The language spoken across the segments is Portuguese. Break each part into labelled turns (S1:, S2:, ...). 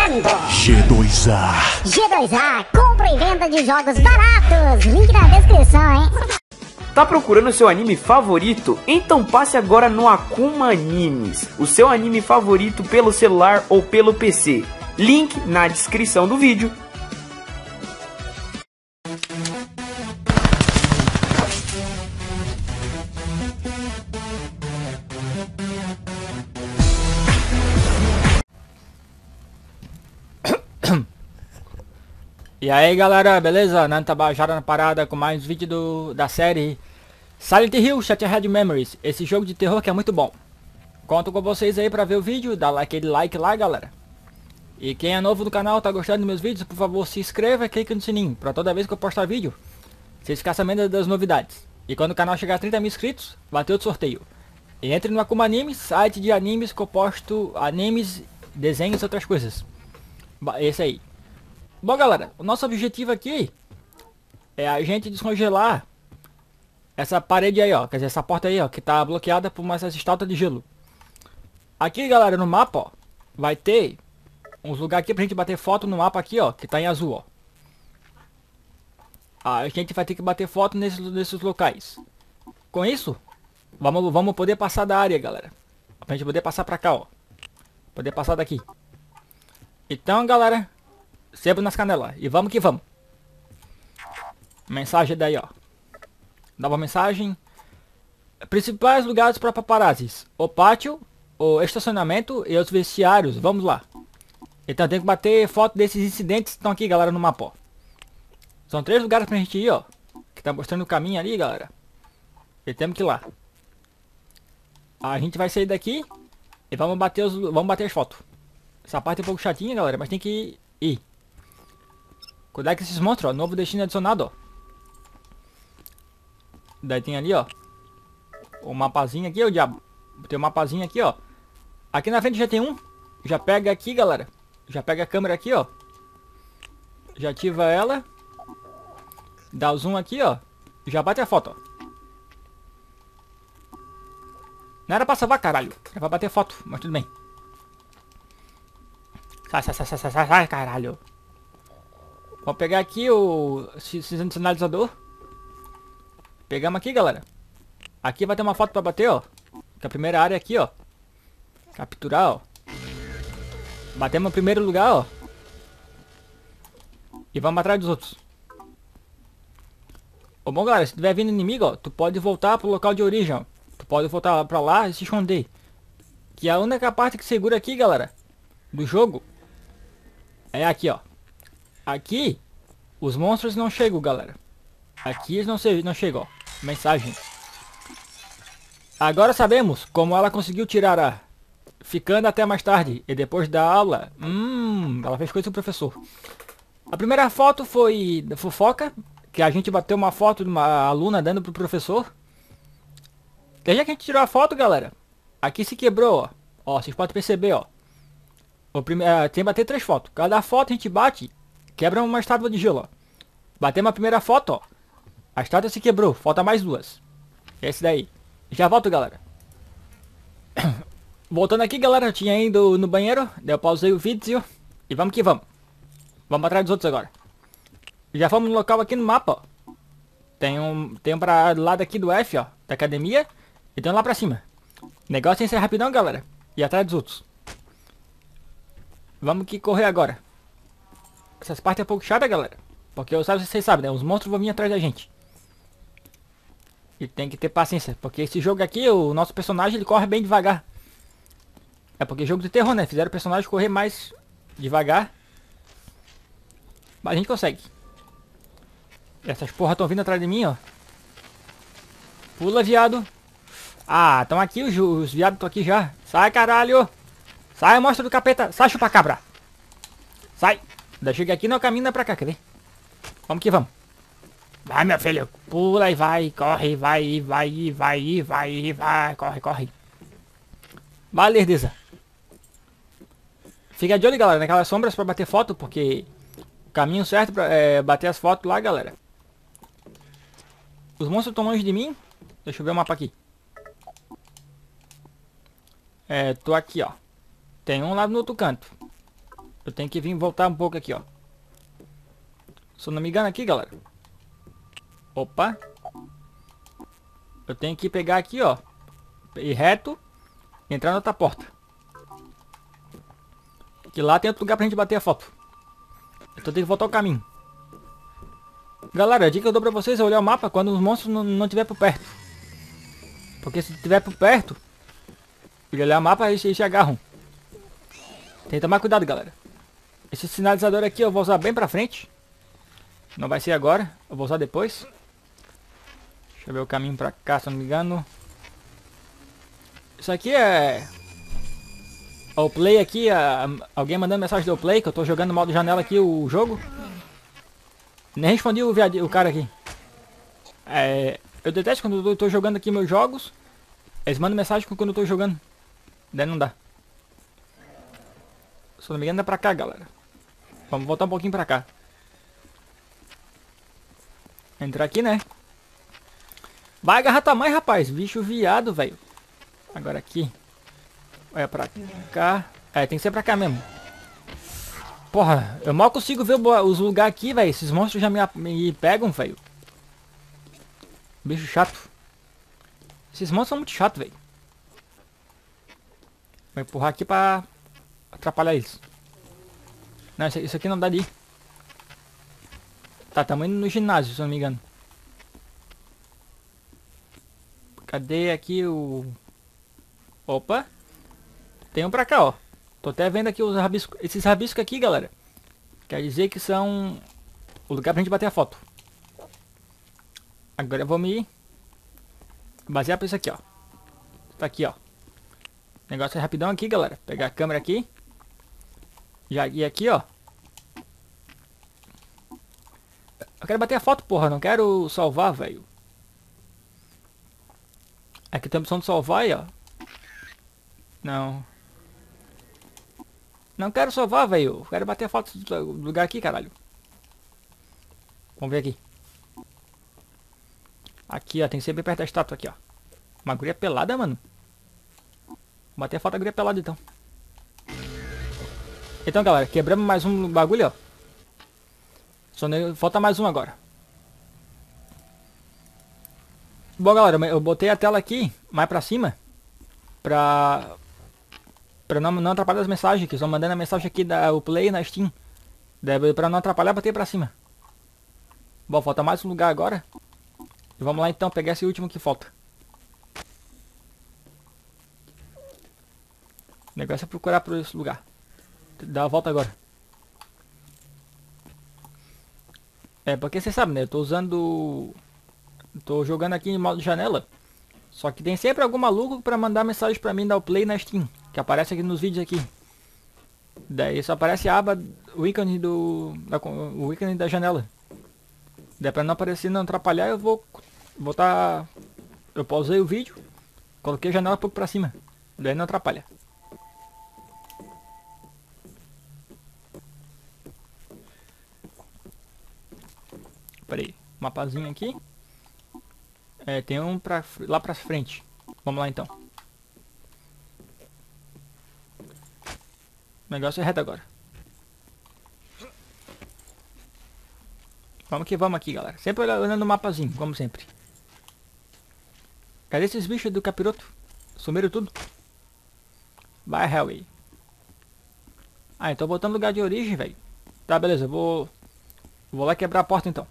S1: apresentando
S2: G2A.
S1: G2A, compra e venda de jogos baratos. Link na descrição, hein?
S3: Tá procurando seu anime favorito? Então passe agora no Akuma Animes, o seu anime favorito pelo celular ou pelo PC. Link na descrição do vídeo.
S4: E aí galera, beleza? Nanta Bajara na parada com mais vídeo da série Silent Hill Shattered Memories. Esse jogo de terror que é muito bom. Conto com vocês aí pra ver o vídeo, dá aquele like lá galera. E quem é novo no canal, tá gostando dos meus vídeos, por favor se inscreva e clique no sininho, pra toda vez que eu postar vídeo, vocês ficarem sabendo das novidades. E quando o canal chegar a 30 mil inscritos, vai ter outro sorteio. E entre no Akuma Animes, site de animes que eu posto animes, desenhos e outras coisas. Esse aí. Bom galera, o nosso objetivo aqui é a gente descongelar essa parede aí ó, quer dizer, essa porta aí ó, que tá bloqueada por essas estátuas de gelo. Aqui galera, no mapa ó, vai ter uns lugares aqui pra gente bater foto no mapa aqui ó, que tá em azul ó. A gente vai ter que bater foto nesses locais. Com isso, vamos poder passar da área galera. Pra gente poder passar pra cá ó. Poder passar daqui. Então galera, sempre nas canelas. E vamos que vamos. Mensagem daí, ó. Nova mensagem. Principais lugares para paparazzis: o pátio, o estacionamento e os vestiários. Vamos lá. Então tem que bater foto desses incidentes que estão aqui, galera, no mapa, ó. São 3 lugares pra gente ir, ó. Que tá mostrando o caminho ali, galera. E temos que ir lá. A gente vai sair daqui e vamos bater as fotos. Essa parte é um pouco chatinha, galera, mas tem que ir. Cuidado com esses monstros, ó. Novo destino adicionado, ó. Daí tem ali, ó. O mapazinho aqui, o diabo. Tem um mapazinho aqui, ó. Aqui na frente já tem um. Já pega aqui, galera. Já pega a câmera aqui, ó. Já ativa ela. Dá o zoom aqui, ó. Já bate a foto, ó. Não era pra salvar, caralho. Era pra bater foto, mas tudo bem. Sai, caralho. Vou pegar aqui o sinalizador. Pegamos aqui, galera. Aqui vai ter uma foto pra bater, ó. Que a primeira área aqui, ó. Capturar, ó. Batemos no primeiro lugar, ó. E vamos atrás dos outros. Ô, bom, galera, se tiver vindo inimigo, ó, tu pode voltar pro local de origem, ó. Tu pode voltar pra lá e se esconder. Que a única parte que segura aqui, galera, do jogo é aqui, ó. Aqui, os monstros não chegam, galera. Aqui eles não chegam, ó. Mensagem. Agora sabemos como ela conseguiu tirar a... Ficando até mais tarde. E depois da aula... ela fez coisa com o professor. A primeira foto foi da fofoca. Que a gente bateu uma foto de uma aluna dando pro professor. Desde que a gente tirou a foto, galera, aqui se quebrou, ó. Ó, vocês podem perceber, ó. Tem que bater 3 fotos. Cada foto a gente bate, quebra uma estátua de gelo, ó. Batemos a primeira foto, ó. A estátua se quebrou, falta mais 2. Esse daí. Já volto, galera. Voltando aqui, galera, eu tinha ido no banheiro. Daí eu pausei o vídeo. E vamos que vamos. Vamos atrás dos outros agora. Já fomos no local aqui no mapa, ó. Tem um pra lado aqui do F, ó. Da academia. E tem um lá pra cima. O negócio é ser rapidão, galera. E atrás dos outros. Vamos que correr agora. Essas partes é um pouco chata, galera. Porque vocês sabem, né? Os monstros vão vir atrás da gente. E tem que ter paciência. Porque esse jogo aqui, o nosso personagem, ele corre bem devagar. É porque é jogo de terror, né? Fizeram o personagem correr mais devagar. Mas a gente consegue. Essas porra estão vindo atrás de mim, ó. Pula, viado. Ah, estão aqui, os viados estão aqui já. Sai, caralho. Sai, mostra do capeta. Sai, chupa cabra. Sai. Ainda chega aqui, não caminha pra cá, quer ver? Vamos que vamos. Vai, meu filho. Pula e vai. Corre, vai, vai. Corre, corre. Vai, lerdeza. Fica de olho, galera, naquelas sombras pra bater foto, porque o caminho certo pra bater as fotos lá, galera. Os monstros estão longe de mim. Deixa eu ver o mapa aqui. Tô aqui, ó. Tem um lá no outro canto. Eu tenho que vir voltar um pouco aqui, ó. Se eu não me engano aqui, galera. Opa. Eu tenho que pegar aqui, ó. Ir reto. E entrar na outra porta. Que lá tem outro lugar pra gente bater a foto. Então tem que voltar o caminho. Galera, a dica que eu dou pra vocês é olhar o mapa quando os monstros não estiver por perto. Porque se estiver por perto, e olhar o mapa, eles se agarram. Tem que tomar cuidado, galera. Esse sinalizador aqui eu vou usar bem pra frente. Não vai ser agora, eu vou usar depois. Deixa eu ver o caminho pra cá, se eu não me engano. Isso aqui é... O play aqui, alguém mandando mensagem do play, que eu tô jogando no modo janela aqui o jogo. Nem respondi o cara aqui. Eu detesto quando eu tô jogando aqui meus jogos. Eles mandam mensagem quando eu tô jogando. Daí não dá. Se não me engano é pra cá, galera. Vamos voltar um pouquinho pra cá. Entrar aqui, né? Vai agarrar tamanho, rapaz. Bicho viado, velho. Agora aqui. Olha pra cá. Tem que ser pra cá mesmo. Porra, eu mal consigo ver os lugares aqui, velho. Esses monstros já me pegam, velho. Bicho chato. Esses monstros são muito chatos, velho. Vou empurrar aqui pra atrapalhar eles. Não, isso aqui não dá de ir. Tá, estamos indo no ginásio, se eu não me engano. Cadê aqui o... Opa. Tem um pra cá, ó. Tô até vendo aqui os rabiscos. Esses rabiscos aqui, galera, quer dizer que são o lugar pra gente bater a foto. Agora eu vou me basear pra isso aqui, ó. Tá aqui, ó. O negócio é rapidão aqui, galera. Pegar a câmera aqui. Já ir aqui, ó. Eu quero bater a foto, porra. Não quero salvar, velho. Aqui tem a opção de salvar aí, ó. Não. Não quero salvar, velho. Quero bater a foto do lugar aqui, caralho. Vamos ver aqui. Aqui, ó. Tem que ser bem perto da estátua aqui, ó. Uma guria pelada, mano. Vou bater a foto da guria pelada, então. Então, galera. Quebramos mais um bagulho, ó. Falta mais um agora. Bom, galera. Eu botei a tela aqui, mais pra cima. Pra não atrapalhar as mensagens, que estão mandando a mensagem aqui o Play na Steam. Pra não atrapalhar, botei pra cima. Bom, falta mais um lugar agora. E vamos lá então, pegar esse último que falta. O negócio é procurar por esse lugar. Dá a volta agora. Porque você sabe, né? Eu tô usando... Tô jogando aqui em modo janela. Só que tem sempre algum maluco pra mandar mensagem pra mim dar o play na Steam. Que aparece aqui nos vídeos aqui. Daí só aparece a aba, o ícone o ícone da janela. Daí pra não aparecer, não atrapalhar, eu vou botar... Eu pausei o vídeo. Coloquei a janela um pouco pra cima. Daí não atrapalha. Pera aí, mapazinho aqui. Tem um lá pra frente. Vamos lá então. O negócio é reto agora. Vamos que vamos aqui, galera. Sempre olhando o mapazinho, como sempre. Cadê esses bichos do capiroto? Sumiram tudo? Vai, Hellway. Então voltando no lugar de origem, velho. Tá, beleza. Vou lá quebrar a porta então.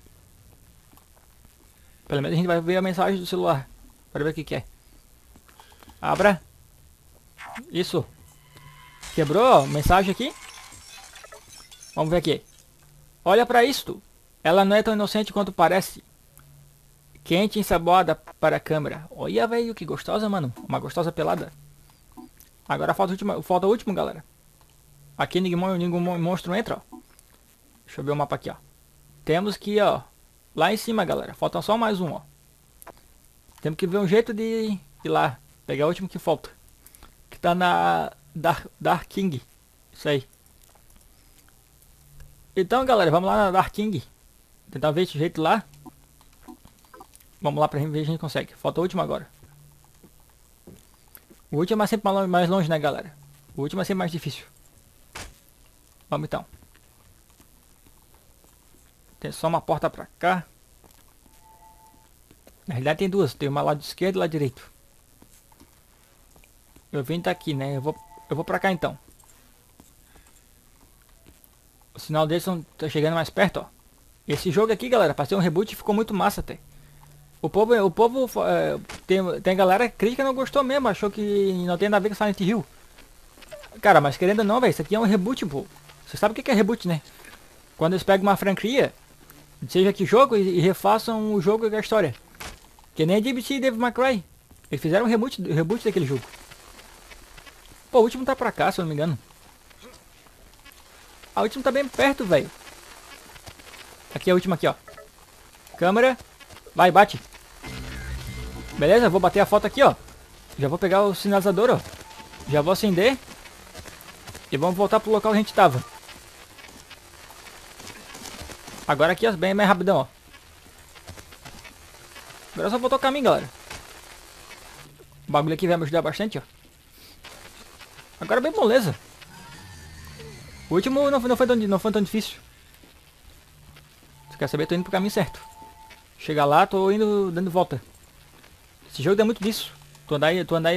S4: Pelo menos a gente vai ver a mensagem do celular. Para ver o que é. Abra. Isso. Quebrou, ó, mensagem aqui. Vamos ver aqui. Olha pra isto. Ela não é tão inocente quanto parece. Quente e ensaboada para a câmera. Olha, velho, que gostosa, mano. Uma gostosa pelada. Agora falta o último, galera. Aqui nenhum monstro entra, ó. Deixa eu ver o mapa aqui, ó. Temos que, ó, lá em cima, galera. Falta só mais um, ó. Temos que ver um jeito de ir lá. Pegar o último que falta. Que tá na Dark King. Isso aí. Então, galera, vamos lá na Dark King. Tentar ver esse jeito lá. Vamos lá pra ver se a gente consegue. Falta o último agora. O último é sempre mais longe, né, galera? O último é sempre mais difícil. Vamos então. Tem só uma porta pra cá. Na realidade tem duas. Tem uma lá do esquerdo e lá direito. Eu vim daqui, né? Eu vou pra cá então. O sinal deles tá chegando mais perto, ó. Esse jogo aqui, galera, pra ser um reboot, ficou muito massa até. O povo tem galera crítica não gostou mesmo, achou que não tem nada a ver com Silent Hill. Cara, mas querendo ou não, velho, isso aqui é um reboot, pô. Você sabe o que é reboot, né? Quando eles pegam uma franquia, seja que jogo, e refaçam o jogo e a história. Que nem a DBC e Devil May Cry. Eles fizeram um reboot daquele jogo. Pô, o último tá pra cá, se eu não me engano. A última tá bem perto, velho. Aqui é a última aqui, ó. Câmera. Vai, bate. Beleza, vou bater a foto aqui, ó. Já vou pegar o sinalizador, ó. Já vou acender. E vamos voltar pro local que a gente tava. Agora aqui, ó, bem mais rapidão, ó. Agora é só voltar o caminho, galera. O bagulho aqui vai me ajudar bastante, ó. Agora bem moleza. O último não foi tão difícil. Você quer saber? Tô indo pro caminho certo. Chegar lá, tô indo dando volta. Esse jogo dá muito disso. Tu andar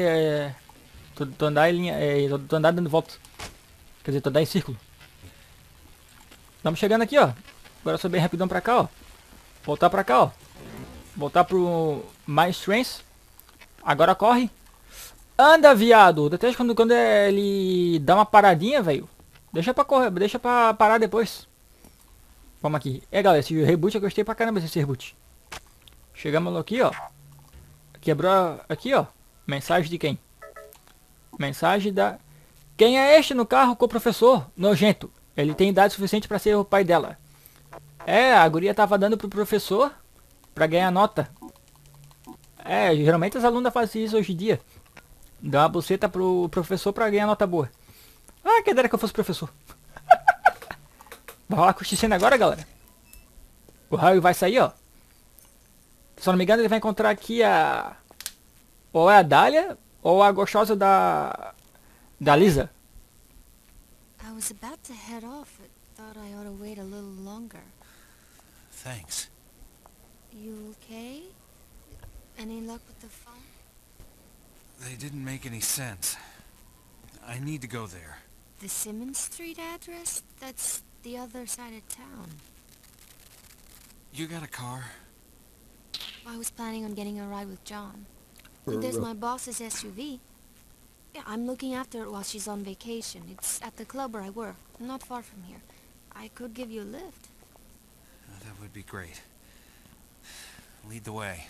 S4: dando volta. Quer dizer, tu andar em círculo. Estamos chegando aqui, ó. Agora sou bem rapidão pra cá, ó. Voltar pra cá, ó. Voltar pro My Strength. Agora corre. Anda, viado. Detesto quando ele dá uma paradinha, velho. Deixa pra correr, deixa pra parar depois. Vamos aqui. Galera, esse reboot eu gostei pra caramba desse reboot. Chegamos aqui, ó. Quebrou aqui, ó. Mensagem de quem? Mensagem da... Quem é este no carro com o professor? Nojento. Ele tem idade suficiente pra ser o pai dela. A guria tava dando pro professor pra ganhar nota. Geralmente as alunas fazem isso hoje em dia. Dá uma buceta pro professor pra ganhar nota boa. Que dera que eu fosse professor. Vai rolar com o X-Cena agora, galera. O Harry vai sair, ó. Se eu não me engano, ele vai encontrar aqui a... Ou é a Dahlia, ou a gostosa da Lisa.
S2: I was about to head off, but thought I ought to wait a little longer.
S5: Thanks.
S2: You okay? Any luck with the phone?
S5: They didn't make any sense. I need to go there.
S2: The Simmons Street address? That's the other side of town.
S5: You got a car?
S2: I was planning on getting a ride with John. And there's my boss's SUV. Yeah, I'm looking after it while she's on vacation. It's at the club where I work, not far from here. I could give you a lift.
S5: That would be great. Lead the way.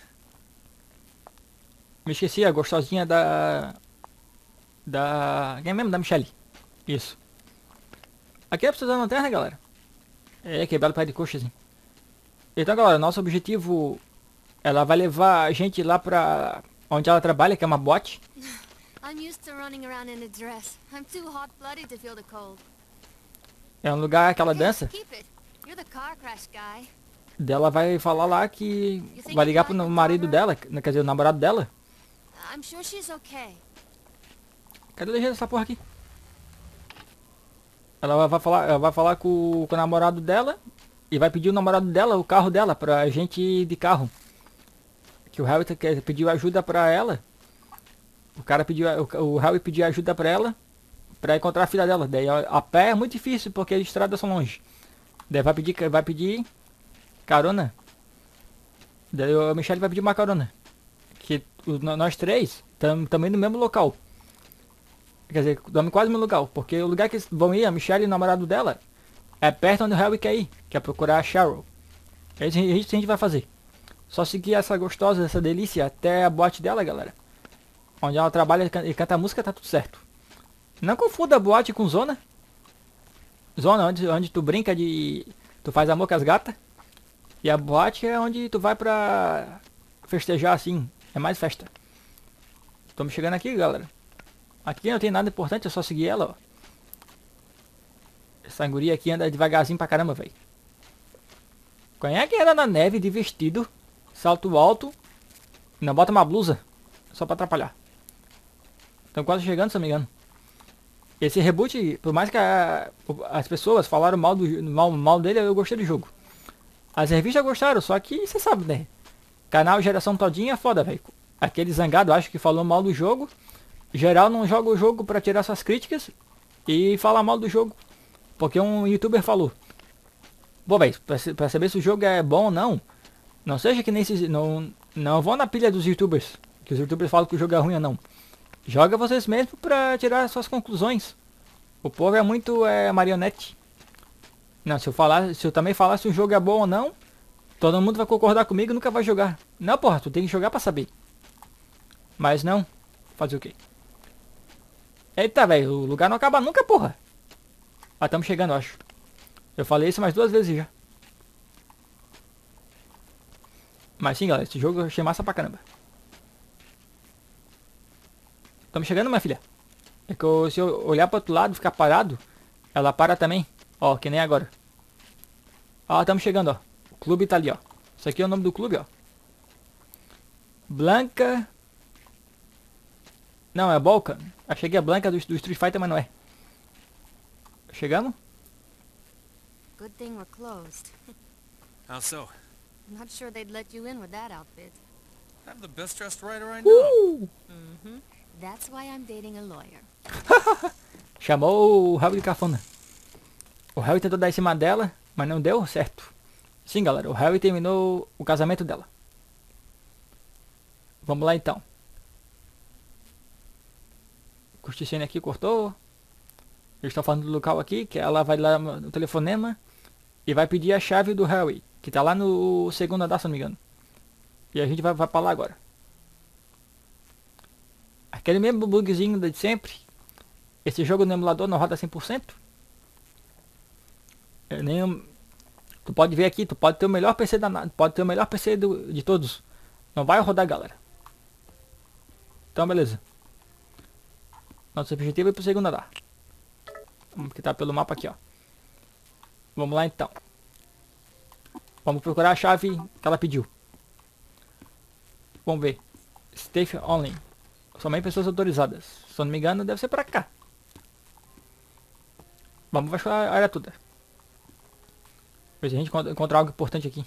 S4: Me esqueci, a gostosinha da... Quem mesmo? Da Michelle. Isso. Aqui é precisando de lanterna, galera. Quebrado pé de coxa, assim. Então, galera, nosso objetivo... Ela vai levar a gente lá pra... Onde ela trabalha, que é uma boate.
S2: I'm used to running around in a dress. I'm too hot-blooded to feel the cold.
S4: É um lugar que ela dança.
S2: Keep it. You're the car crash guy.
S4: Dela vai falar lá que... Vai ligar pro marido dela, quer dizer, o namorado dela.
S2: I'm sure she's okay.
S4: Cadê essa porra aqui? Ela vai falar com o namorado dela e vai pedir o namorado dela, o carro dela, pra gente ir de carro. Que o Harry pediu ajuda pra ela. O Harry pediu ajuda pra ela pra encontrar a filha dela. Daí a pé é muito difícil porque as estradas são longe. Daí vai pedir carona. Daí o Michelle vai pedir uma carona. Que nós três estamos também no mesmo local. Quer dizer, estamos quase no mesmo local. Porque o lugar que vão ir, a Michelle e o namorado dela, é perto onde o Harry quer ir. Que é procurar a Cheryl. É isso que a gente vai fazer. Só seguir essa gostosa, essa delícia até a boate dela, galera. Onde ela trabalha e canta música, tá tudo certo. Não confunda a boate com zona. Zona onde tu brinca de... Tu faz amor com as gatas. E a boate é onde tu vai pra festejar assim. É mais festa. Estamos chegando aqui, galera. Aqui não tem nada importante, é só seguir ela, ó. Essa guria aqui anda devagarzinho pra caramba, velho. Quem é que anda na neve de vestido, salto alto, e não bota uma blusa? Só pra atrapalhar. Estamos quase chegando, se não me engano. Esse reboot, por mais que as pessoas falaram mal dele, eu gostei do jogo. As revistas gostaram, só que você sabe, né? Canal geração todinha é foda, velho. Aquele zangado, acho que falou mal do jogo. Geral não joga o jogo pra tirar suas críticas e falar mal do jogo. Porque um youtuber falou. Pô, velho, pra saber se o jogo é bom ou não, não seja que nem esses... Não vão na pilha dos youtubers. Que os youtubers falam que o jogo é ruim ou não. Joga vocês mesmos pra tirar suas conclusões. O povo é muito marionete. Não, se eu também falar se o jogo é bom ou não, todo mundo vai concordar comigo e nunca vai jogar. Não, porra, tu tem que jogar pra saber. Mas não. Fazer o quê? Eita, velho, o lugar não acaba nunca, porra. Ah, estamos chegando, eu acho. Eu falei isso mais 2 vezes já. Mas sim, galera, esse jogo eu achei massa pra caramba. Estamos chegando, minha filha. É que se eu olhar pro outro lado e ficar parado, ela para também. Ó, que nem agora. Ó, estamos chegando, ó. O clube tá ali, ó. Isso aqui é o nome do clube, ó. Blanca... Não, é Balkan. Achei que é Blanca do Street Fighter, mas não é. Chegamos?
S2: Good thing we're closed.
S5: How so?
S2: Not sure they'd let you in with that outfit.
S5: I'm the best dressed writer I know.
S2: That's why I'm dating a lawyer.
S4: Chamou o Harry de cafona. O Harry tentou dar em cima dela, mas não deu certo. Sim, galera, o Harry terminou o casamento dela. Vamos lá então. Curticene aqui cortou. Eles estão falando do local aqui, que ela vai lá no telefonema e vai pedir a chave do Harry, que tá lá no segundo andar, se não me engano. E a gente vai pra lá agora. Aquele mesmo bugzinho de sempre. Esse jogo no emulador não roda 100%. Tu pode ver aqui, tu pode ter o melhor PC pode ter o melhor PC de todos. Não vai rodar, galera. Então beleza. Nosso objetivo é ir pro segundo andar. Vamos que tá pelo mapa aqui, ó. Vamos lá então. Vamos procurar a chave que ela pediu. Vamos ver. Staff only. Somente pessoas autorizadas. Se eu não me engano, deve ser pra cá. Vamos vasculhar a área toda. Ver se a gente encontrar algo importante aqui.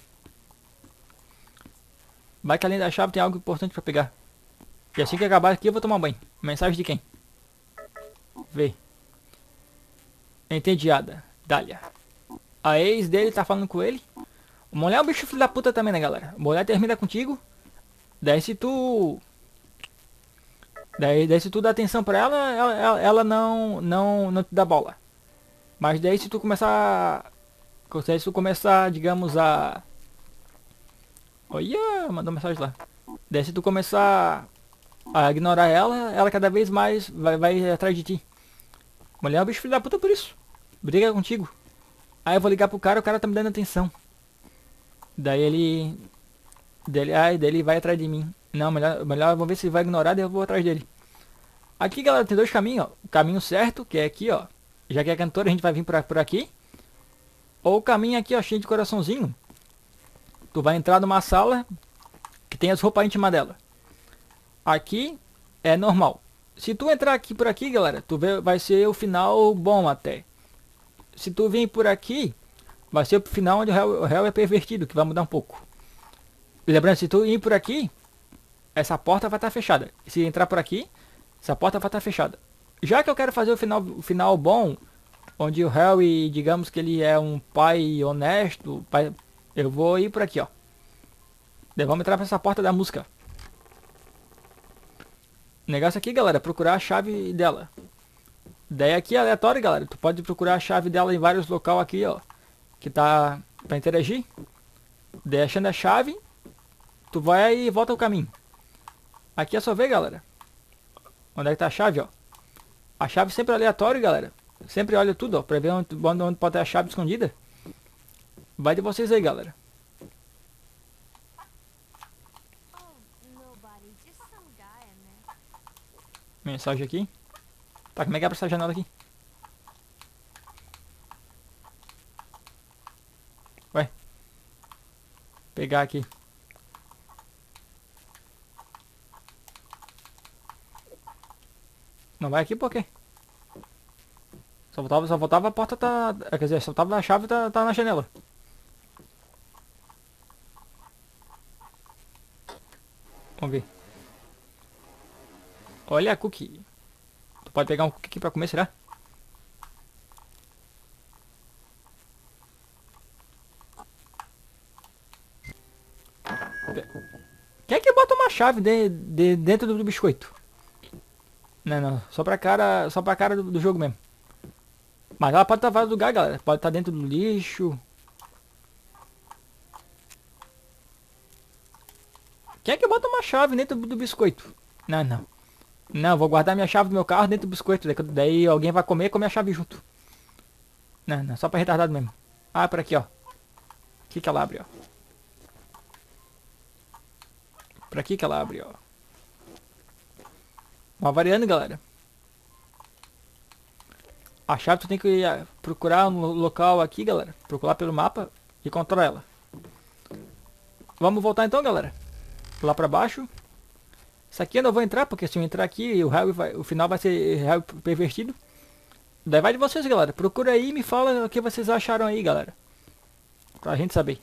S4: Vai que além da chave tem algo importante pra pegar. E assim que acabar aqui eu vou tomar um banho. Mensagem de quem? Vê. Entediada. Dália. A ex dele tá falando com ele. A mulher é um bicho filho da puta também, né, galera? A mulher termina contigo. Daí se tu... Daí se tu dá atenção pra ela não te dá bola. Mas daí se tu começar... Se tu começar, digamos, a... Olha, mandou mensagem lá. Daí se tu começar a ignorar ela cada vez mais vai atrás de ti. Mulher é um bicho filho da puta por isso. Briga contigo. Aí eu vou ligar pro cara, o cara tá me dando atenção. Daí ele vai atrás de mim. Não, melhor vamos ver se ele vai ignorar, daí eu vou atrás dele. Aqui, galera, tem 2 caminhos, ó. O caminho certo, que é aqui, ó. Já que é cantora, a gente vai vir por aqui. Ou o caminho aqui, ó, cheio de coraçãozinho. Tu vai entrar numa sala que tem as roupas íntimas dela. Aqui é normal. Se tu entrar aqui por aqui, galera, tu vai ser o final bom até. Se tu vir por aqui, vai ser o final onde o réu é pervertido, que vai mudar um pouco. Lembrando, se tu ir por aqui, essa porta vai estar fechada. Se entrar por aqui, essa porta vai estar fechada. Já que eu quero fazer o final bom, onde o Harry, digamos que ele é um pai honesto, eu vou ir por aqui, ó. Daí vamos entrar pra essa porta da música. O negócio aqui, galera, é procurar a chave dela. Daí aqui é aleatório, galera. Tu pode procurar a chave dela em vários locais aqui, ó. Que tá pra interagir. Daí achando a chave, tu vai e volta o caminho. Aqui é só ver, galera. Onde é que tá a chave, ó. A chave sempre é aleatório, galera. Sempre olha tudo, ó, pra ver onde pode ter a chave escondida. Vai de vocês aí, galera. Mensagem aqui. Tá, como é que abre essa janela aqui? Ué. Pegar aqui. Não vai aqui por quê? Só faltava a porta tá... Quer dizer, só faltava a chave tá na janela. Vamos ver. Olha a cookie. Tu pode pegar um cookie aqui pra comer, será? Quem é que bota uma chave dentro do biscoito? Não. Só pra cara do jogo mesmo. Mas ela pode estar em vários lugares, galera. Pode estar dentro do lixo. Quem é que bota uma chave dentro do biscoito? Não, vou guardar minha chave do meu carro dentro do biscoito. Daí alguém vai comer e comer a chave junto. Não, só pra retardado mesmo. Ah, por aqui, ó. Aqui que ela abre, ó. Por aqui que ela abre, ó. Vai variando, galera. A chave tu tem que procurar no local aqui, galera. Procurar pelo mapa e encontrar ela. Vamos voltar então, galera. Lá pra baixo. Isso aqui eu não vou entrar, porque se eu entrar aqui, o final vai ser Harry pervertido. Daí vai de vocês, galera. Procura aí e me fala o que vocês acharam aí, galera. Pra gente saber.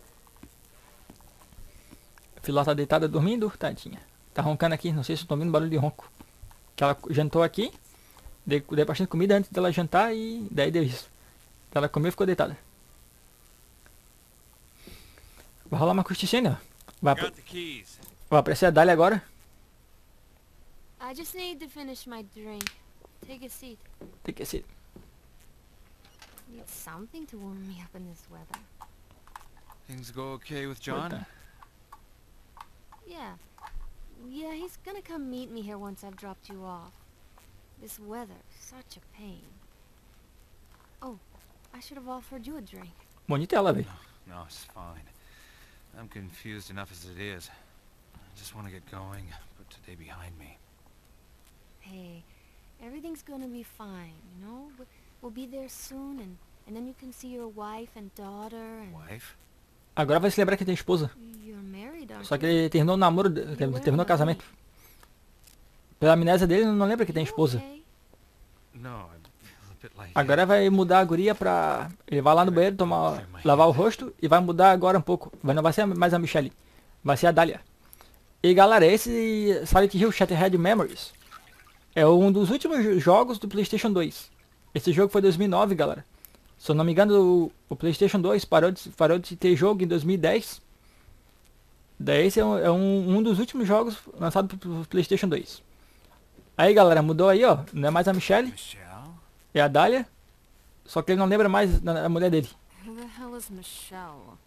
S4: A Filó tá deitada dormindo, tadinha. Tá roncando aqui, não sei se eu tô ouvindo barulho de ronco. Que ela jantou aqui. Dei bastante comida antes dela jantar e daí deu isso. Ela comeu e ficou deitada. Vai rolar uma custicinha. Vai aparecer a Dália agora.
S2: I just need to finish my drink. Take a seat.
S4: Tem que ser.
S2: Need something to warm me up in this weather.
S5: Things go okay with John?
S4: Puta.
S2: Yeah, he's gonna come meet me here once I've dropped you off. This weather, such a pain. Oh, I should have offered you a drink.
S4: Bonita ela, velho.
S5: No, it's fine. I'm confused enough as it is. I just want to get going, put today behind me.
S2: Hey, everything's gonna be fine, you know? We'll be there soon, and then you can see your wife and daughter and...
S5: Wife?
S4: Agora vai se lembrar que tem esposa.
S2: You're married, aren't
S4: Só que
S2: you?
S4: ele terminou o namoro, terminou o casamento. Pela amnésia dele, não lembra que tem esposa.
S2: Okay.
S5: No, I feel a bit like...
S4: Agora vai mudar a guria pra... Ele vai lá no banheiro lavar o rosto e vai mudar agora um pouco. Não vai ser mais a Michelle. Vai ser a Dália. E galera, esse Silent Hill Shattered Memories é um dos últimos jogos do PlayStation 2. Esse jogo foi em 2009, galera. Se eu não me engano, o PlayStation 2 parou de ter jogo em 2010. Daí esse é um dos últimos jogos lançados pro PlayStation 2. Aí galera, mudou aí, ó. Não é mais a Michelle,
S5: Michelle?
S4: é a Dália. Só que ele não lembra mais da mulher dele.
S2: Who the hell is Michelle?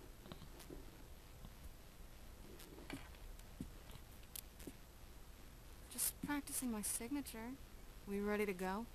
S2: Just practicing my signature. We ready to go?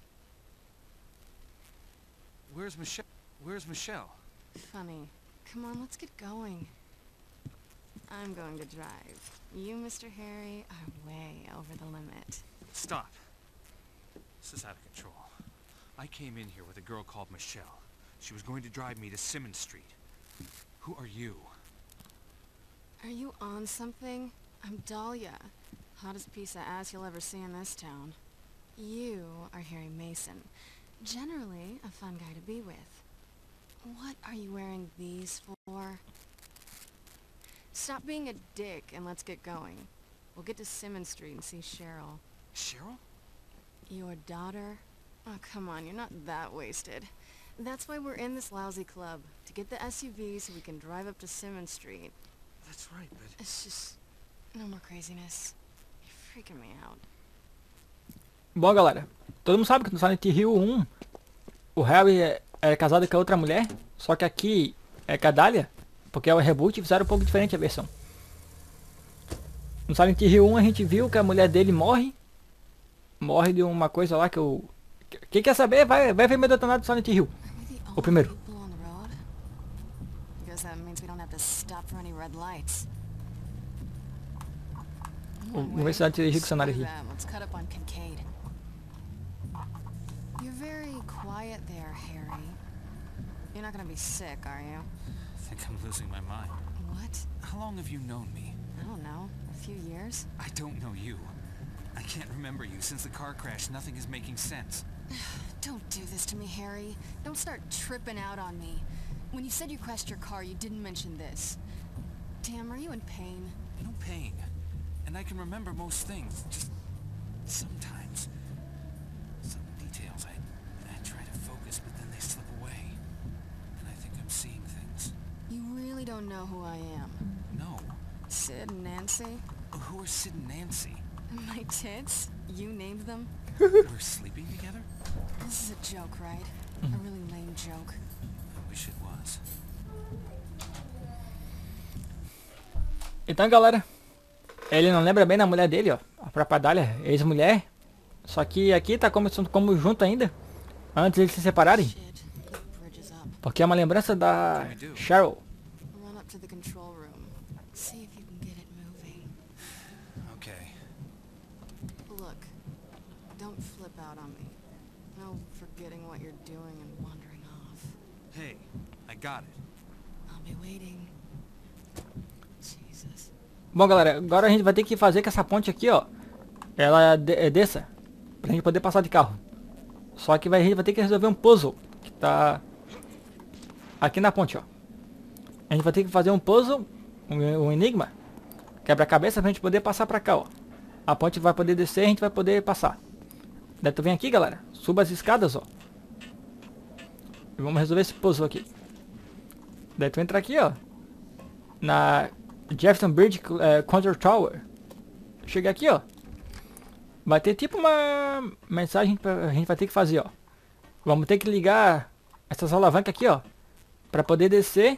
S5: Where's Michelle? Where's Michelle?
S6: Funny. Come on, let's get going. I'm going to drive. You, Mr. Harry, are way over the limit.
S5: Stop. This is out of control. I came in here with a girl called Michelle. She was going to drive me to Simmons Street. Who are you?
S6: Are you on something? I'm Dahlia. Hottest piece of ass you'll ever see in this town. You are Harry Mason. Generally, a fun guy to be with. What are you wearing these for? Stop being a dick and let's get going. We'll get to Simmons Street and see Cheryl.
S5: Cheryl?
S6: Your daughter? Oh, come on, you're not that wasted. That's why we're in this lousy club. To get the SUV so we can drive up to Simmons Street.
S5: That's right, but...
S6: It's just... no more craziness. You're freaking me out.
S4: Bom, galera, todo mundo sabe que no Silent Hill 1 o Harry é casado com a outra mulher, só que aqui é com a Dália, porque é o reboot e fizeram um pouco diferente a versão. No Silent Hill 1 a gente viu que a mulher dele morre de uma coisa lá que eu... Quem quer saber, vai ver meu detonado do Silent Hill. O primeiro. Vamos ver se Silent Hill com o cenário aqui.
S6: Let's cut up on Kincaid. You're very quiet there, Harry. You're not gonna be sick, are you?
S5: I think I'm losing my mind.
S6: What?
S5: How long have you known me?
S6: I don't know. A few years?
S5: I don't know you. I can't remember you. Since the car crash, nothing is making sense.
S6: Don't do this to me, Harry. Don't start tripping out on me. When you said you crashed your car, you didn't mention this. Damn, are you in pain?
S5: No pain. And I can remember most things. Just sometimes. Some details I try to focus, but then they slip away. And I think I'm seeing things.
S6: You really don't know who I am.
S5: No.
S6: Sid and Nancy?
S5: Who are Sid and Nancy?
S6: My tits? You named them?
S5: We're sleeping together?
S6: This is a joke, right? A really lame joke.
S5: I wish it was.
S4: Então, galera, ele não lembra bem da mulher dele, ó. A própria Dahlia, ex-mulher. Só que aqui tá como junto ainda. Antes de eles se separarem.
S6: Shit. The bridge is up.
S4: Porque é uma lembrança da Cheryl.
S6: Run up to the control room. See if you can get it moving.
S5: Okay.
S6: Look, don't flip out on me. No forgetting what you're doing and wandering off.
S5: Hey, I got it.
S6: I'll be waiting. Jesus.
S4: Bom, galera, agora a gente vai ter que fazer que essa ponte aqui, ó, ela desça, pra gente poder passar de carro. Só que a gente vai ter que resolver um puzzle que tá aqui na ponte, ó. A gente vai ter que fazer um puzzle, um enigma, quebra-cabeça, pra gente poder passar pra cá, ó. A ponte vai poder descer e a gente vai poder passar. Daí tu vem aqui, galera, suba as escadas, ó. E vamos resolver esse puzzle aqui. Daí tu entra aqui, ó, na Jefferson Bridge Control Tower. Chega aqui, ó. Vai ter tipo uma mensagem que a gente vai ter que fazer, ó. Vamos ter que ligar essas alavancas aqui, ó, pra poder descer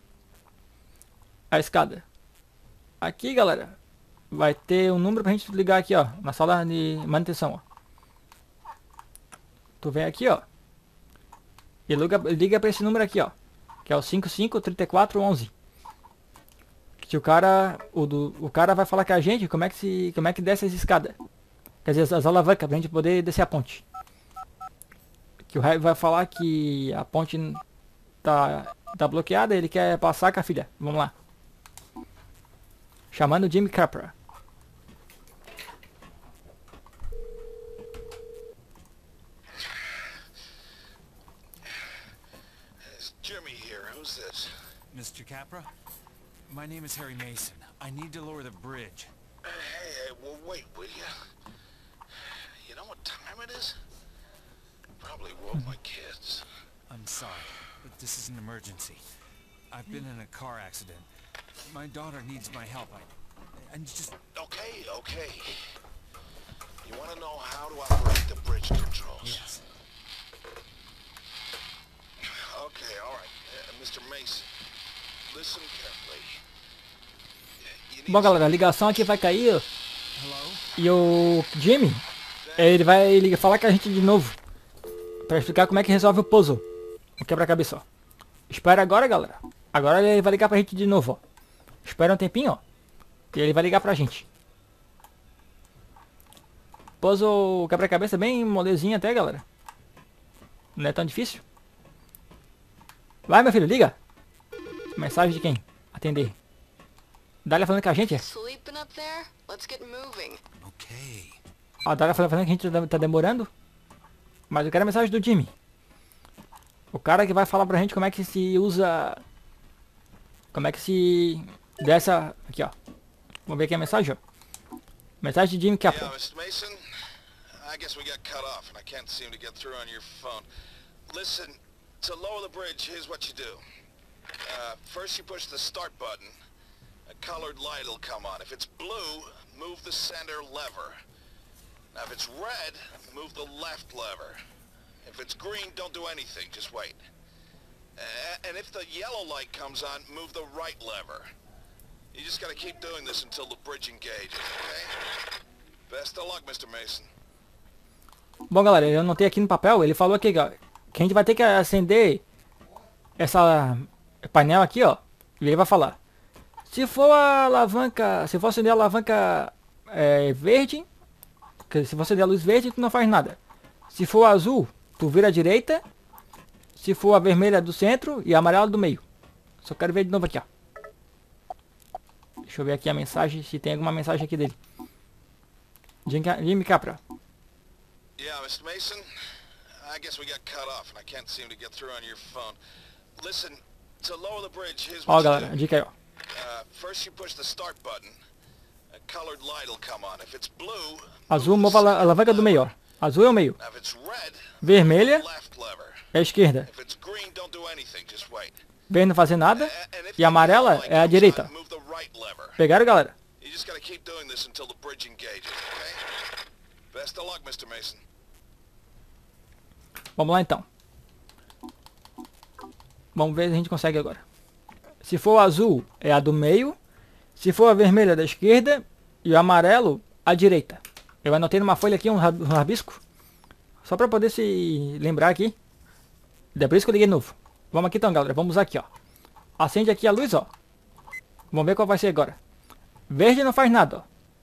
S4: a escada. Aqui, galera, vai ter um número pra gente ligar aqui, ó, na sala de manutenção, ó. Tu vem aqui, ó, e liga pra esse número aqui, ó, que é o 553411. Que o cara vai falar com a gente como é que desce as escadas. Quer dizer, as alavancas, pra gente poder descer a ponte. Que o Harry vai falar que a ponte tá bloqueada, ele quer passar com a filha. Vamos lá. Chamando o Jimmy Capra.
S7: Jimmy here. Who's this?
S5: Mr. Capra? My name is Harry Mason. I need to lower the bridge.
S7: Hey, well, wait, will ya? You know what time it is? Probably woke my kids.
S5: I'm sorry, but this is an emergency. I've been in a car accident. My daughter needs my help. I just...
S7: Okay. You want to know how to operate the bridge controls?
S5: Yes.
S7: Okay, all right. Mr. Mason, listen carefully.
S4: Bom, galera, a ligação aqui vai cair, ó.
S5: Hello?
S4: E o Jimmy, ele vai falar com a gente de novo. Pra explicar como é que resolve o puzzle. O quebra-cabeça, ó. Espera agora, galera. Agora ele vai ligar pra gente de novo, ó. Espera um tempinho, ó. E ele vai ligar pra gente. Puzzle quebra-cabeça bem molezinho até, galera. Não é tão difícil. Vai, meu filho, liga. Mensagem de quem? Atender. Dália falando com a gente, é?
S6: Sleeping up there? Let's get moving.
S5: Okay.
S4: A Dália falando que a gente tá demorando. Mas eu quero a mensagem do Jimmy. O cara que vai falar pra gente como é que se usa... Como é que se... Dessa... Aqui, ó. Vamos ver aqui a mensagem, ó. Mensagem de Jimmy Capra.
S7: Yeah, Mr. Mason, I guess we got cut off and I can't seem to get through on your phone. Listen, to lower the bridge, here's what you do. First you push the start button. A colored light will come on. If it's blue, move the center lever. Now if it's red, move the left lever. If it's green, don't do anything, just wait. And if the yellow light comes on, move the right lever. You just gotta keep doing this until the bridge engages, okay? Best of luck, Mr. Mason.
S4: Bom, galera, eu anotei aqui no papel. Ele falou aqui, ó, que a gente vai ter que acender essa painel aqui, ó. E ele vai falar: se for a alavanca, se for acender a alavanca verde, se você der a luz verde, tu não faz nada. Se for azul, tu vira à direita. Se for a vermelha do centro e a amarela do meio. Só quero ver de novo aqui, ó. Deixa eu ver aqui a mensagem, se tem alguma mensagem aqui dele. Jimmy Capra.
S7: Yeah, Mr. Mason, I guess we got cut off and I can't seem to get through on your phone. Listen, to lower the bridge, here's
S4: Ó,
S7: what you
S4: galera, a
S7: do.
S4: dica aí, ó.
S7: First you push the start button. A colored light will come on. If it's blue,
S4: Azul, mova a alavanca do meio, ó. Azul é o meio.
S7: now if it's red,
S4: Vermelha
S7: left lever.
S4: é a esquerda.
S7: If it's green, don't do anything, just wait.
S4: Verde não fazer nada.
S7: And if
S4: E a amarela
S7: the light
S4: é a
S7: comes
S4: direita.
S7: on, move the right lever.
S4: Pegaram, galera?
S7: You just gotta keep doing this until the bridge engages, okay? Best of luck, Mr. Mason.
S4: Vamos lá então. Vamos ver se a gente consegue agora. Se for o azul, é a do meio. Se for a vermelha, é da esquerda. E o amarelo, a direita. Eu anotei numa folha aqui um rabisco. Só para poder se lembrar aqui. É por isso que eu liguei de novo. Vamos aqui então, galera. Vamos usar aqui, ó. Acende aqui a luz, ó. Vamos ver qual vai ser agora. Verde não faz nada, ó.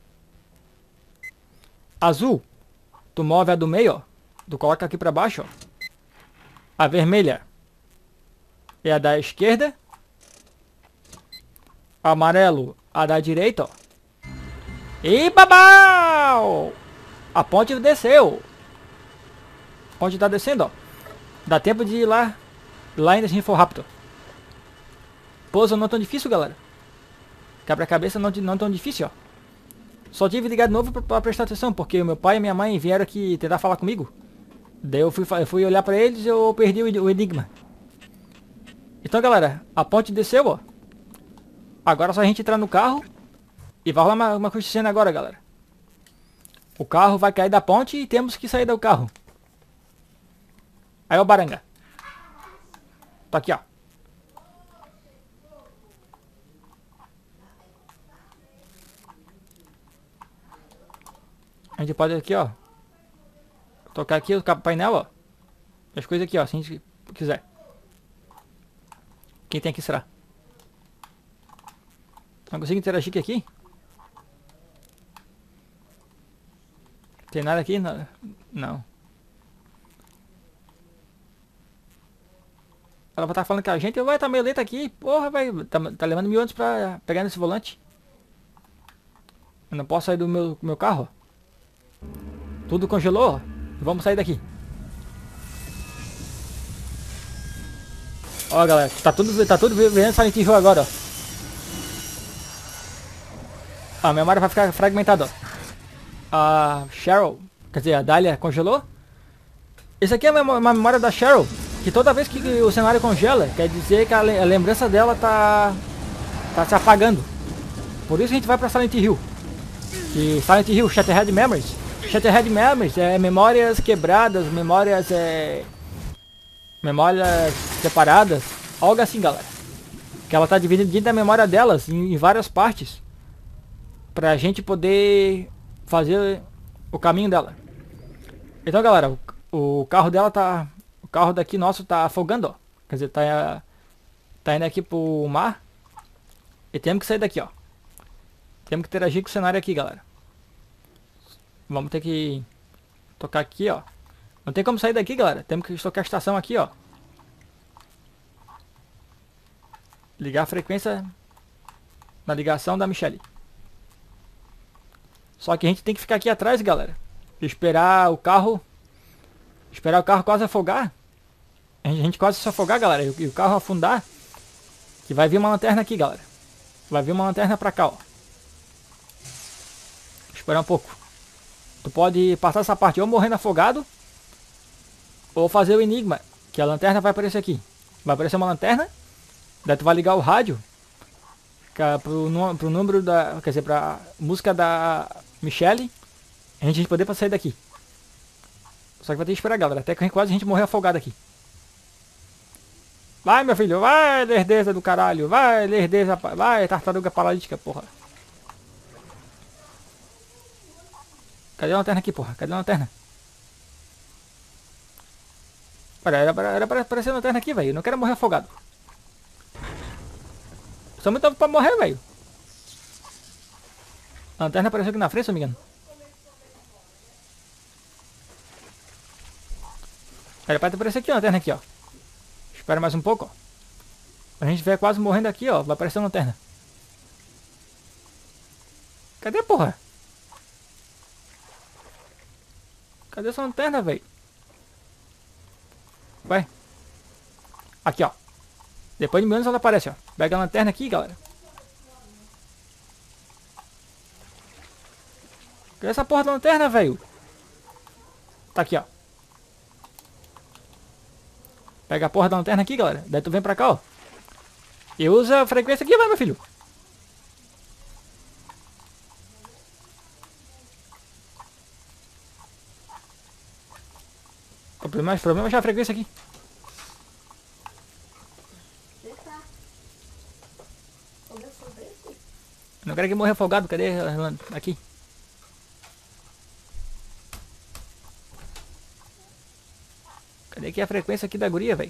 S4: Azul, tu move a do meio, ó. Tu coloca aqui para baixo, ó. A vermelha é a da esquerda. Amarelo, a da direita, ó. E babau! A ponte desceu. A ponte tá descendo, ó. Dá tempo de ir lá. Lá ainda se a gente for rápido. Pouso não tão difícil, galera. Quebra-cabeça não tão difícil, ó. Só tive ligado de novo pra prestar atenção, porque o meu pai e minha mãe vieram aqui tentar falar comigo. Daí eu fui olhar pra eles e eu perdi o enigma. Então, galera, a ponte desceu, ó. Agora é só a gente entrar no carro. E vai rolar uma cutscene agora, galera. O carro vai cair da ponte e temos que sair do carro. Aí, ó, baranga. Tô aqui, ó. A gente pode aqui, ó. Tocar aqui o painel, ó. As coisas aqui, ó, se a gente quiser. Quem tem aqui será? Não consigo interagir aqui? Tem nada aqui? Não. Ela vai estar falando que a gente vai estar meio lenta aqui. Porra, vai. Tá levando 1000 anos pra pegar nesse volante. Eu não posso sair do meu carro. Tudo congelou. Vamos sair daqui. Ó, galera. Tá tudo vendo Silent Hill agora, ó. A memória vai ficar fragmentada, ó. A Cheryl, quer dizer, a Dahlia congelou. Esse aqui é uma memória da Cheryl, que toda vez que o cenário congela, quer dizer que a lembrança dela tá se apagando. Por isso a gente vai pra Silent Hill. E Silent Hill, Shattered Memories. Shattered Memories é memórias quebradas, memórias separadas, algo assim, galera. Que ela tá dividindo a memória delas em várias partes, pra gente poder fazer o caminho dela. Então, galera, o carro dela tá... O carro daqui nosso tá afogando, ó. Quer dizer, tá indo aqui pro mar. E temos que sair daqui, ó. Temos que interagir com o cenário aqui, galera. Vamos ter que tocar aqui, ó. Não tem como sair daqui, galera. Temos que tocar a estação aqui, ó. Ligar a frequência na ligação da Michelle. Só que a gente tem que ficar aqui atrás, galera. Esperar o carro quase afogar. A gente quase se afogar, galera. E o carro afundar. Que vai vir uma lanterna aqui, galera. Vai vir uma lanterna pra cá, ó. Esperar um pouco. Tu pode passar essa parte ou morrendo afogado, ou fazer o enigma. Que a lanterna vai aparecer aqui. Vai aparecer uma lanterna. Daí tu vai ligar o rádio. Pro número da... Quer dizer, pra música da Michelle. A gente poder sair daqui. Só que vai ter que esperar, galera. Até que quase a gente morrer afogado aqui. Vai, meu filho. Vai, lerdeza do caralho. Vai, lerdeza. Vai, tartaruga paralítica, porra. Cadê a lanterna aqui, porra? Cadê a lanterna? Era pra aparecer a lanterna aqui, velho. Eu não quero morrer afogado. Sou muito pra morrer, velho. A lanterna apareceu aqui na frente, se eu não me engano. Era pra aparecer aqui a lanterna aqui, ó. Espera mais um pouco, ó. A gente vai quase morrendo aqui, ó. Vai aparecer a lanterna. Cadê, porra? Cadê essa lanterna, velho? Vai. Aqui, ó. Depois de menos ela aparece, ó. Pega a lanterna aqui, galera. Cadê essa porra da lanterna, velho? Tá aqui, ó. Pega a porra da lanterna aqui, galera. Daí tu vem pra cá, ó. E usa a frequência aqui, vai, meu filho. O problema é achar a frequência aqui. Não quero que morrer afogado. Cadê, Orlando? Aqui. Cadê que é a frequência aqui da guria, velho?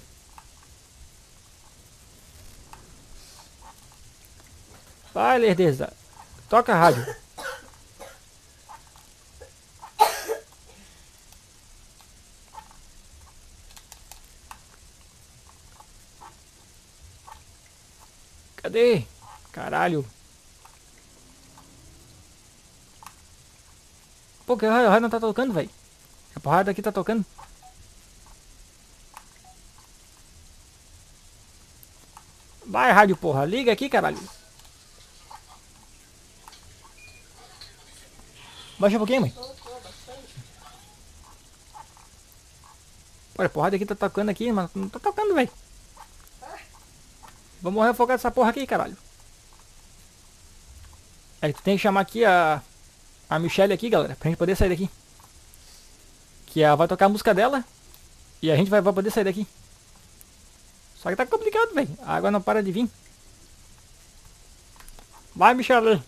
S4: Vai, lerdeza. Toca a rádio. Cadê? Caralho. Pô, que raio não tá tocando, velho. A porrada aqui tá tocando. Vai, rádio, porra. Liga aqui, caralho. Baixa um pouquinho, mãe. Olha, a porrada aqui tá tocando aqui, mas não tá tocando, velho. Vou morrer afogado essa porra aqui, caralho. Aí tu tem que chamar aqui a Michelle aqui, galera, pra gente poder sair daqui. Que ela vai tocar a música dela e a gente vai poder sair daqui. Só que tá complicado, velho. A água não para de vir. Vai, Michelle.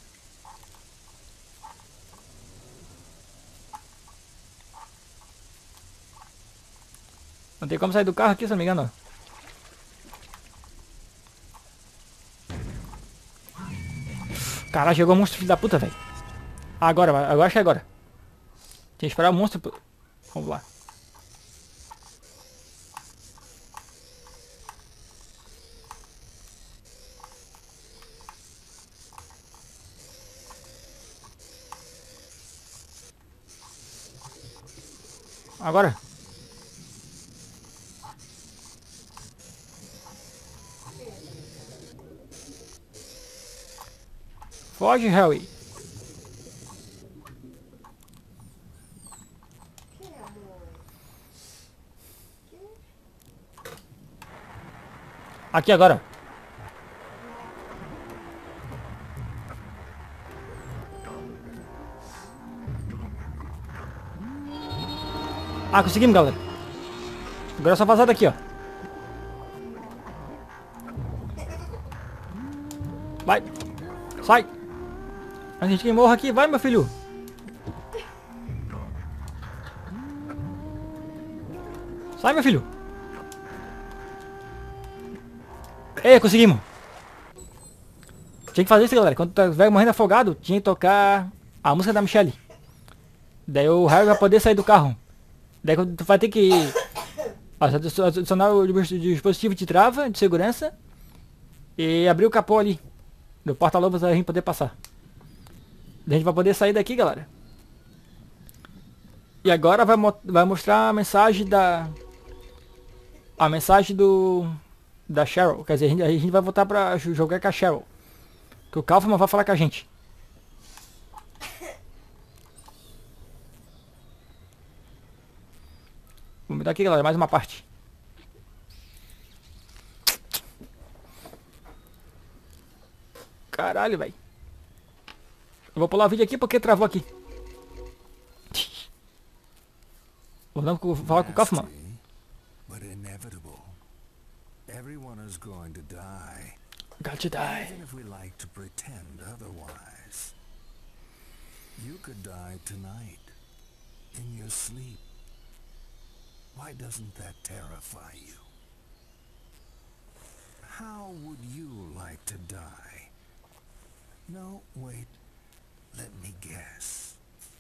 S4: Não tem como sair do carro aqui, se não me engano. Caralho, chegou o monstro, filho da puta, velho. Agora acho que é agora. Tem que esperar o monstro. Vamos lá. Agora. Foge, Harry. Aqui agora. Ah, conseguimos, galera. Agora é só vazar daqui, ó. Vai. Sai. A gente que morra aqui. Vai, meu filho. Sai, meu filho. Ei, conseguimos. Tinha que fazer isso, galera. Quando tu estiver morrendo afogado, tinha que tocar a música da Michelle. Daí o Harry vai poder sair do carro. Daí tu vai ter que adicionar o dispositivo de trava, de segurança. E abrir o capô ali. Do porta-luvas a gente poder passar. Daí a gente vai poder sair daqui, galera. E agora vai mostrar a mensagem da... A mensagem da Cheryl. Quer dizer, a gente vai voltar pra jogar com a Cheryl. Que o Kaufman vai falar com a gente. Vamos dar aqui, galera, mais uma parte. Caralho, velho. Eu vou pular o vídeo aqui porque travou aqui. Vamos falar com o Kaufman.
S5: But inevitable. Everyone is going to die.
S4: Got to die.
S5: Even if we like to pretend otherwise. You could die tonight. In your sleep. Why doesn't that terrify you? How would you like to die? No, wait. Let me guess.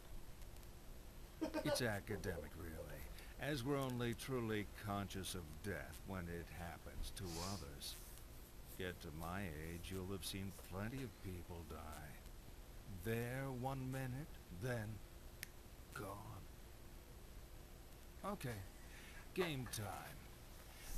S5: It's academic, really, as we're only truly conscious of death when it happens to others. Yet to my age, you'll have seen plenty of people die. There 1 minute, then gone. Okay, game time.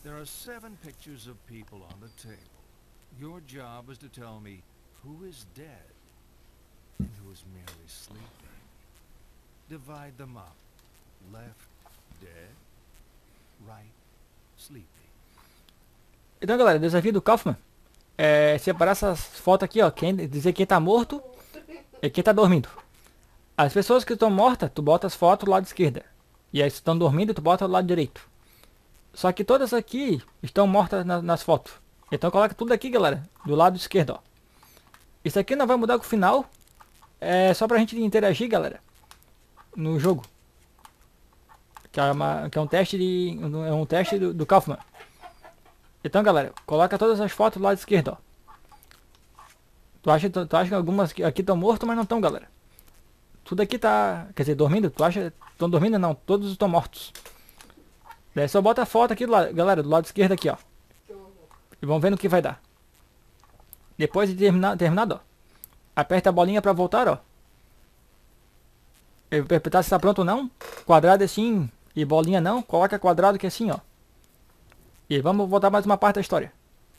S5: There are 7 pictures of people on the table. Your job is to tell me who is dead and who is merely sleeping. Divide them up. Left, dead. Right, sleeping.
S4: Então, galera, o desafio do Kaufman é separar essas fotos aqui, ó. Dizer quem tá morto e quem tá dormindo. As pessoas que estão mortas, tu bota as fotos do lado esquerdo. E as que estão dormindo, tu bota do lado direito. Só que todas aqui estão mortas nas fotos. Então coloca tudo aqui, galera, do lado esquerdo, ó. Isso aqui não vai mudar com o final. É só pra gente interagir, galera, no jogo. Que é um teste do Kaufman. Então, galera, coloca todas as fotos do lado esquerdo, ó. Tu acha que algumas aqui estão mortas, mas não estão, galera. Tudo aqui tá, quer dizer, dormindo. Tu acha que estão dormindo? Não, todos estão mortos. Daí só bota a foto aqui do lado, galera, do lado esquerdo aqui, ó. E vamos ver no que vai dar. Depois de terminado, ó. Aperta a bolinha pra voltar, ó. Apertar se tá pronto ou não. Quadrado assim e bolinha não. Coloca quadrado que é assim, ó. E vamos voltar mais uma parte da história.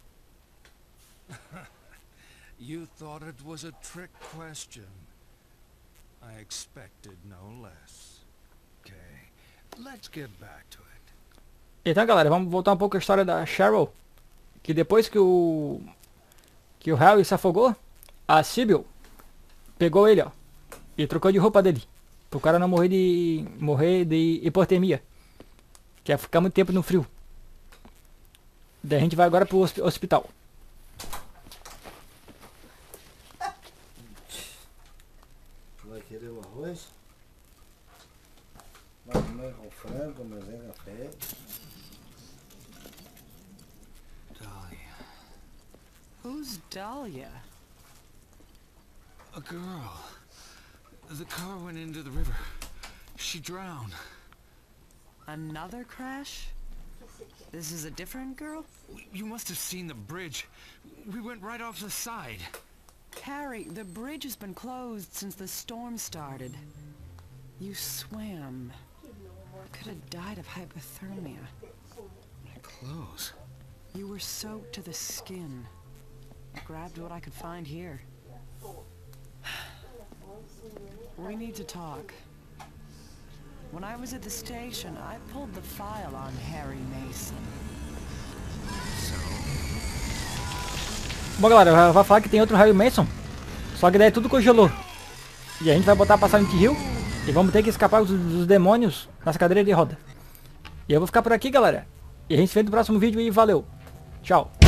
S5: You thought it was a trick question. I expected no less. Okay, let's get back to it.
S4: Então, galera, vamos voltar um pouco a história da Cheryl. Que depois que o Harry se afogou, a Sybil pegou ele, ó, e trocou de roupa dele. Pro cara não morrer de hipotermia. Que é ficar muito tempo no frio. Daí a gente vai agora pro hospital.
S8: Vai querer o arroz? Vai comer com frango, mas é café.
S5: Dahlia.
S9: Who's Dahlia?
S5: A girl. The car went into the river. She drowned.
S9: Another crash? This is a different girl?
S5: You must have seen the bridge. We went right off the side.
S9: Harry, the bridge has been closed since the storm started. You swam. Could have died of hypothermia.
S5: My clothes.
S9: You were soaked to the skin. I grabbed what I could find here. We need to talk. When I was at the station, I pulled the file on Harry Mason.
S4: Bom, galera, vai falar que tem outro Harry Mason. Só que daí tudo congelou. E a gente vai botar pra Silent Hill. E vamos ter que escapar dos demônios nas cadeiras de roda. E eu vou ficar por aqui, galera. E a gente se vê no próximo vídeo e valeu. Tchau.